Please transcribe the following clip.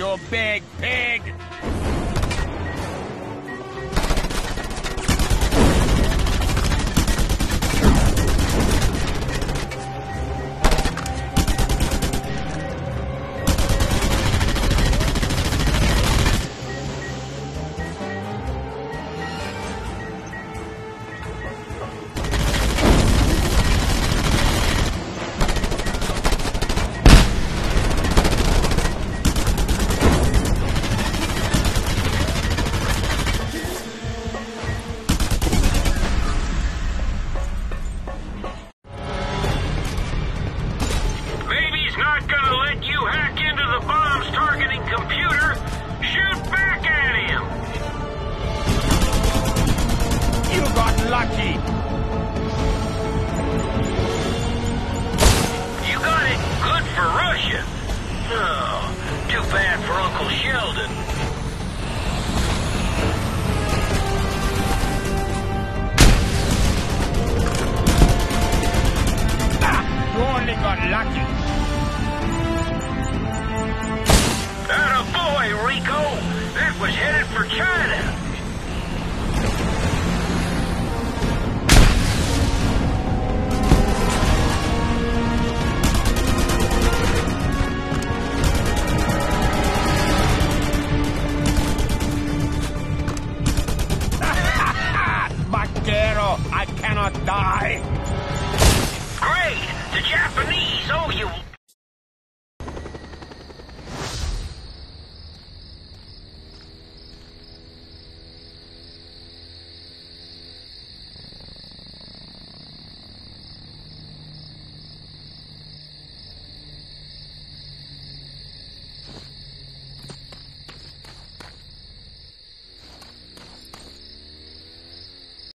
you big pig! Not gonna let you hack into the bomb's targeting computer. Shoot back at him! You got lucky! You got it. Good for Russia. Oh, too bad for Uncle Sheldon. Ah, you only got lucky.